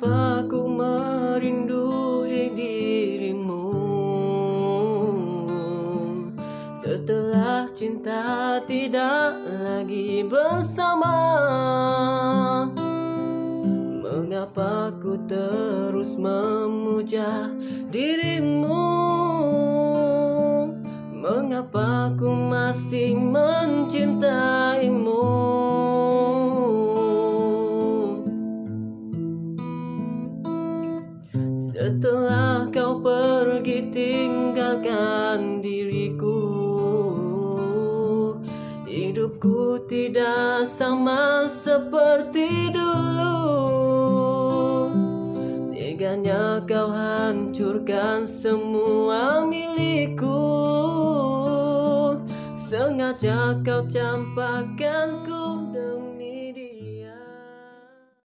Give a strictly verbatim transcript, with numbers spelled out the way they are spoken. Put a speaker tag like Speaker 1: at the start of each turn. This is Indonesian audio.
Speaker 1: Mengapa ku merindui dirimu setelah cinta tidak lagi bersama? Mengapa ku terus memuja dirimu? Mengapa ku masih mencintaimu? Setelah kau pergi tinggalkan diriku, hidupku tidak sama seperti dulu. Teganya kau hancurkan semua milikku, sengaja kau campakkan ku